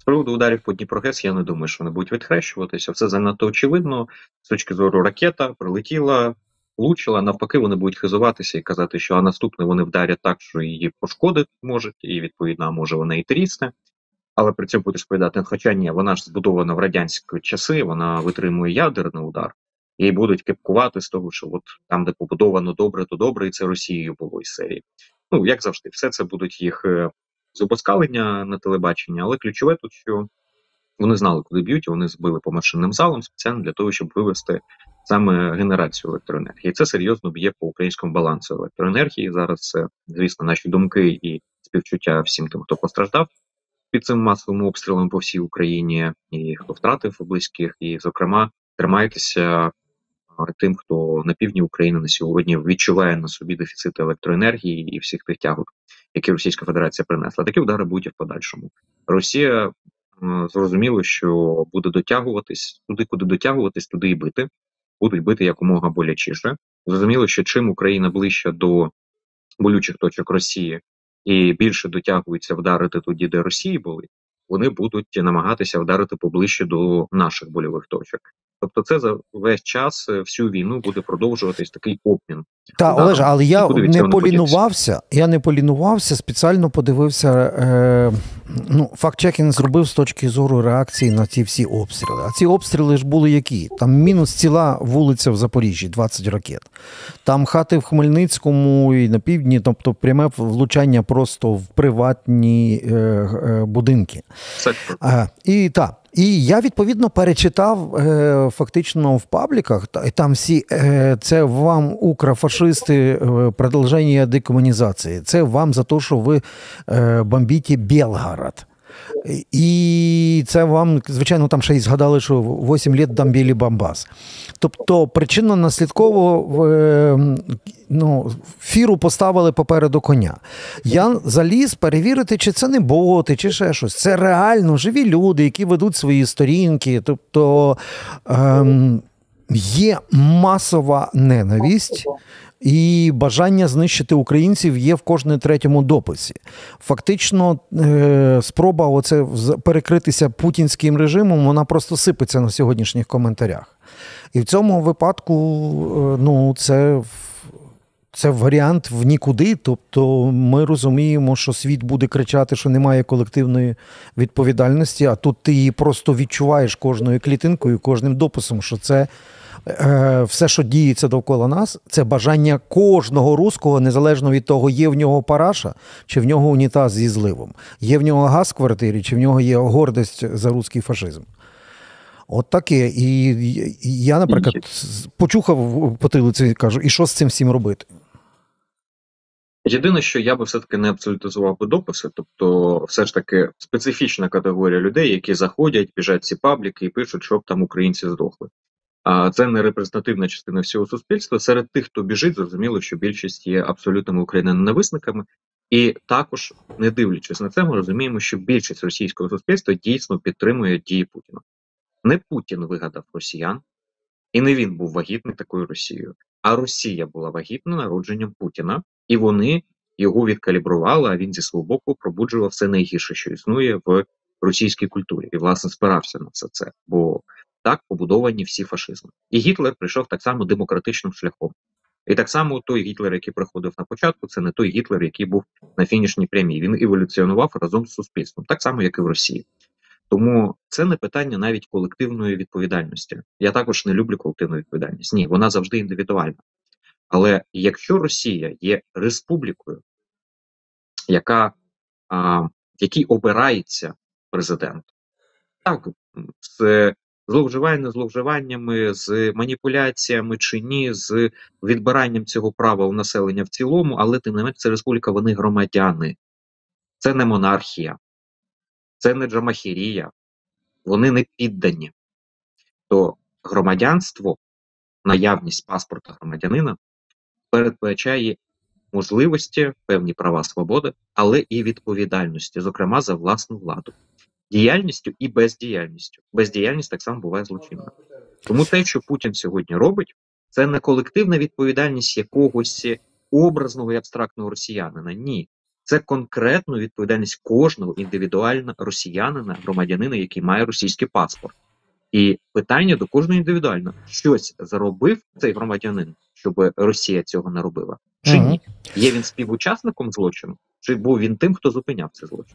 приводу ударів по Дніпрогес, я не думаю, що вони будуть відхрещуватися. Все занадто очевидно. З точки зору ракета прилетіла, влучила. Навпаки, вони будуть хизуватися і казати, що наступне вони вдарять так, що її пошкодити можуть, і відповідно, може вона і трісне. Але при цьому буде сповідати, хоча ні, вона ж збудована в радянські часи, вона витримує ядерний удар. І будуть кепкувати з того, що от там, де побудовано добре, то добре, і це Росією було із серії. Ну, як завжди, все це будуть їх зубоскалення на телебаченні, але ключове тут, що вони знали, куди б'ють, і вони збили по машинним залам спеціально для того, щоб вивести саме генерацію електроенергії. І це серйозно б'є по українському балансу електроенергії. Зараз це, звісно, наші думки і співчуття всім тим, хто постраждав під цим масовим обстрілом по всій Україні, і хто втратив близьких, і, зокрема, тримайтеся тим, хто на півдні України на сьогодні відчуває на собі дефіцит електроенергії і всіх тих тягот, які Російська Федерація принесла. Такі удари будуть і в подальшому. Росія зрозуміло, що буде дотягуватись туди, куди дотягуватись, туди і бити. Будуть бити якомога болячіше. Зрозуміло, що чим Україна ближче до болючих точок Росії і більше дотягуються вдарити туди, де Росії були, вони будуть намагатися вдарити поближче до наших больових точок. Тобто це за весь час, всю війну буде продовжуватись такий обмін. Та, Олеже, але я не полінувався, спеціально подивився, факт-чекінг зробив з точки зору реакції на ці всі обстріли. А ці обстріли ж були які? Там мінус ціла вулиця в Запоріжжі, 20 ракет. Там хати в Хмельницькому і на півдні, тобто пряме влучання просто в приватні будинки. І я, відповідно, перечитав фактично в пабліках, і там всі, це вам, укрофашисти, продовження декомунізації, це вам за те, що ви бомбите Белгород. І це вам, звичайно, там ще й згадали, що 8 років бомбили Бомбас. Тобто причинно-наслідково фіру поставили попереду коня. Я заліз перевірити, чи це не боти, чи ще щось. Це реально живі люди, які ведуть свої сторінки. Тобто є масова ненависть. І бажання знищити українців є в кожному третьому дописі. Фактично, спроба оце перекритися путінським режимом, вона просто сипеться на сьогоднішніх коментарях. І в цьому випадку, це варіант в нікуди. Тобто ми розуміємо, що світ буде кричати, що немає колективної відповідальності, а тут ти її просто відчуваєш кожною клітинкою, кожним дописом, що це все, що діється довкола нас, це бажання кожного руського, незалежно від того, є в нього параша, чи в нього унітаз зі зливом, є в нього газ в квартирі, чи в нього є гордість за руський фашизм. От таке. І я, наприклад, почухав потилицю і кажу, і що з цим всім робити? Єдине, що я би все-таки не абсолютизував би дописи, тобто все ж таки специфічна категорія людей, які заходять, біжать ці пабліки і пишуть, щоб там українці здохли. А це не репрезентативна частина всього суспільства. Серед тих, хто біжить, зрозуміло, що більшість є абсолютними україноненависниками. І також, не дивлячись на це, ми розуміємо, що більшість російського суспільства дійсно підтримує дії Путіна. Не Путін вигадав росіян, і не він був вагітний такою Росією, а Росія була вагітна народженням Путіна, і вони його відкалібрували, а він зі свого боку пробуджував все найгірше, що існує в російській культурі. І, власне, спирався на все це, бо так побудовані всі фашизми. І Гітлер прийшов так само демократичним шляхом. І так само той Гітлер, який приходив на початку, це не той Гітлер, який був на фінішній прямій. Він еволюціонував разом з суспільством, так само, як і в Росії. Тому це не питання навіть колективної відповідальності. Я також не люблю колективну відповідальність. Ні, вона завжди індивідуальна. Але якщо Росія є республікою, якій обирається президент, так, з зловживаннями, з маніпуляціями чи ні, з відбиранням цього права у населення в цілому, але тим не менше це республіка, вони громадяни. Це не монархія, це не джамахірія, вони не піддані. То громадянство, наявність паспорта громадянина передбачає можливості, певні права, свободи, але і відповідальності, зокрема за власну владу. Діяльністю і бездіяльністю. Бездіяльність так само буває злочинна. Тому те, що Путін сьогодні робить, це не колективна відповідальність якогось образного і абстрактного росіянина. Ні. Це конкретно відповідальність кожного індивідуального росіянина, громадянина, який має російський паспорт. І питання до кожного індивідуально. Щось заробив цей громадянин, щоб Росія цього не робила? Чи ні? Є він співучасником злочину? Чи був він тим, хто зупиняв цей злочин?